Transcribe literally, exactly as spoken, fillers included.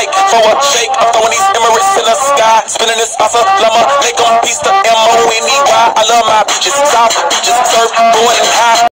lake for a shake. I'm throwing these Emirates in the sky, spinning this asa llama, make them piece the M O N E Y. I love my beaches, south beaches, surf, board and high.